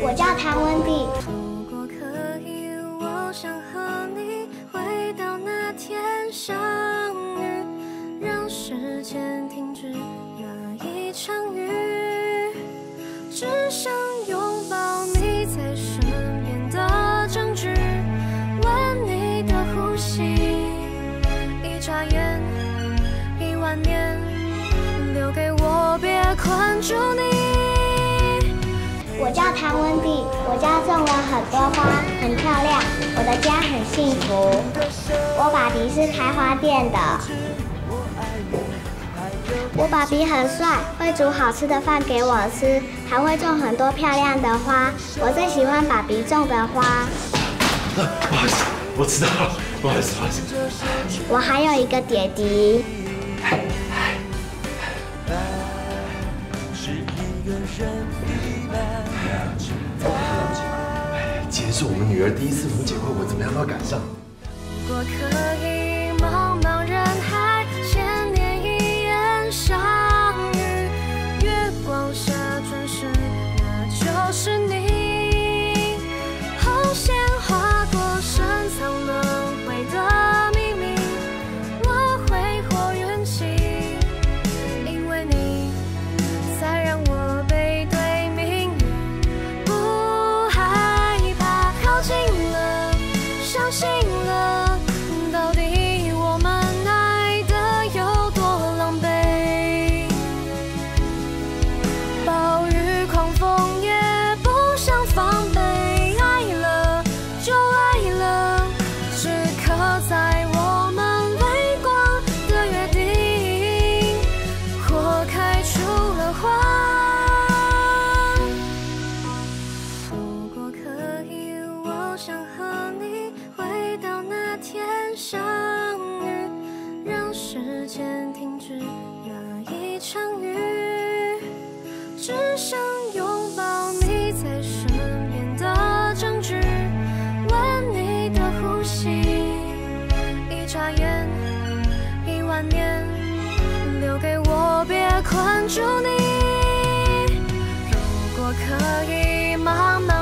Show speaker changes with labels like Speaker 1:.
Speaker 1: 我叫谭文迪。
Speaker 2: 如果可以，我想和你回到那天相遇，让时间停止那一场雨，只想拥抱你在身边的证据，闻你的呼吸，一眨眼10000年，留给我，别困住你。
Speaker 1: 我叫谭文迪，我家种了很多花，很漂亮，我的家很幸福。我爸比是开花店的。我爸比很帅，会煮好吃的饭给我吃，还会种很多漂亮的花。我最喜欢爸比种的花。
Speaker 3: 不好意思，我知道了，不好意思，不好意思。
Speaker 1: 我还有一个弟弟。
Speaker 3: 今天是我们女儿第一次母姐会，我怎么样都要赶上。
Speaker 2: 如果可以，茫茫人海，千年一眼相遇，月光下转身，那就是你。红线划过深藏轮回的秘密，我挥霍运气，因为你才让我背对命运，不害怕靠近了，相信了，到底我们爱的有多狼狈？暴雨狂风也不想防备，爱了就爱了，只刻在我们泪光的约定，火开出了花。如果可以，我想和你回到那天相遇，让时间停止那一场雨，只想拥抱你在身边的证据，闻你的呼吸，一眨眼10000年，留给我，别困住你。如果可以，茫茫